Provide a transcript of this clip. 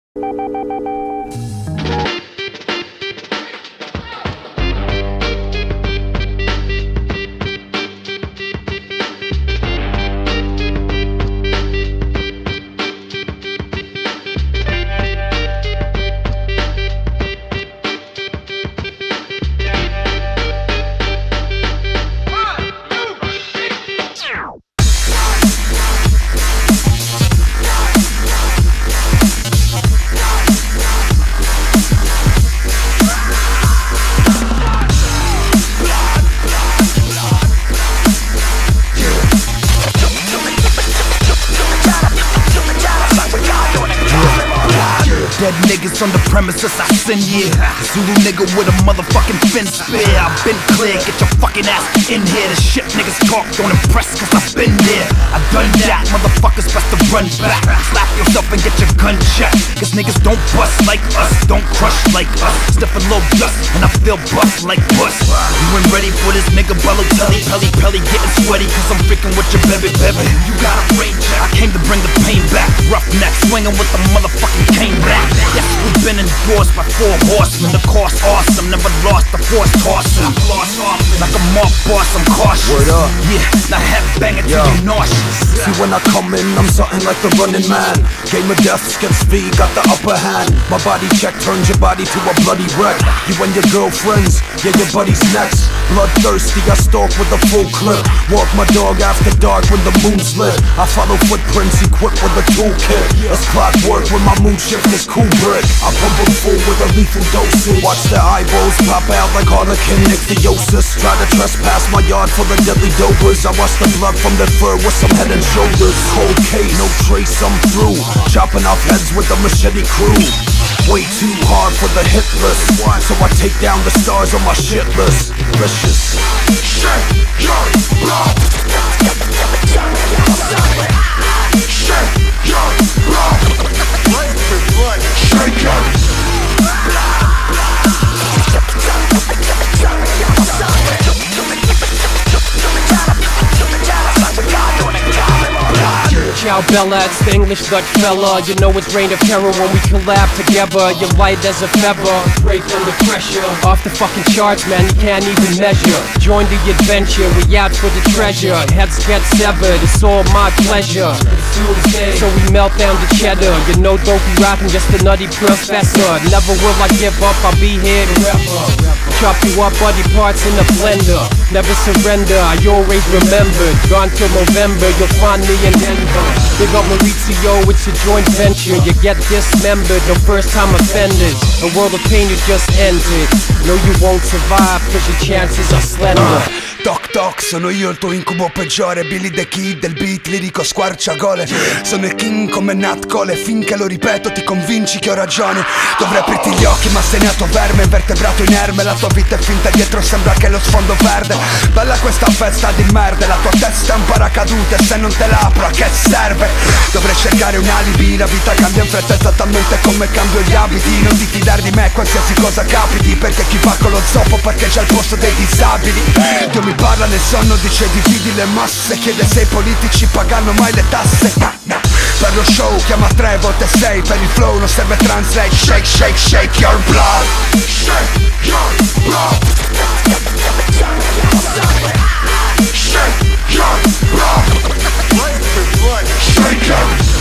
Dead niggas on the premises, I sin, yeah. Zulu nigga with a motherfucking fin spear. I've been clear, get your fucking ass in here. The shit niggas talk don't impress, cause I've been there. I've done that, motherfuckers best to run back. Slap yourself and get your gun checked. Cause niggas don't bust like us, don't crush like us. Sniff a little dust, and I feel bust like bust. You ain't ready for this nigga Balotelli, pelly, getting sweaty, cause I'm freaking with your baby. You got a range, I came to bring the pain back. Rough neck, swinging with the motherfucking cane back. Yes, we've been endorsed by 4 horsemen. The course awesome, never lost the force tossing. Like a mob boss, I'm cautious. Word up. Yeah, now head banging till you're nauseous. See when I come in, I'm something like the running man. Game of death, skips V, got the upper hand. My body check turns your body to a bloody wreck. You and your girlfriends, yeah, your buddy's next. Bloodthirsty, I stalk with a full clip. Walk my dog after dark when the moon's lit. I follow footprints equipped with a toolkit. It's clockwork when my moon shift is cool brick. I pump them full with a lethal dosage. Watch their eyeballs pop out like harlequin ichthyosis. Try to trespass my yard full of deadly dopers. I watch the blood from their fur with some head and shoulders. Cold case, no trace, I'm through. Chopping off heads with a machete crew. Way too hard for the hit list, so I take down the stars on my shit list. Vicious. Shake your blood. Shake your blood. Shake your blood. Ciao Bella, it's the English Dutch fella. You know it's reign of terror when we collab together. You're light as a feather, break under pressure. Off the fucking charts, man, you can't even measure. Join the adventure, we out for the treasure. Heads get severed, it's all my pleasure. So we melt down the cheddar. You know don't be rapping, just a nutty professor. Never will I give up, I'll be here forever. Chop you up, body parts in a blender. Never surrender, I always remember. Gone till November, you'll find me in Denver. Big up Maurizio, it's a joint venture. You get dismembered, no first time offenders. A world of pain you just entered. No, you won't survive, cause your chances are slender. Toc toc, sono io il tuo incubo peggiore. Billy the Kid del beat lirico squarciagole. Sono il king come Nat Cole. Finché lo ripeto ti convinci che ho ragione. Dovrei aprirti gli occhi ma sei nato verme, invertebrato inerme. La tua vita è finta, dietro sembra che lo sfondo verde. Bella questa festa di merda, la tua testa è un paracadute. Se non te la apro a che serve? Dovrei cercare un alibi, la vita cambia in fretta esattamente come cambio gli abiti. Non ti fidare di me qualsiasi cosa capiti, perché chi va con lo zoppo parcheggia al posto dei disabili. Dio mi parla nel sonno, dice dividi le masse. Chiede se i politici pagano mai le tasse. Per lo show chiama 3 volte 6. Per il flow non serve translate. Shake, shake, shake your blood. Shake your blood. Shake your blood. Shake your blood.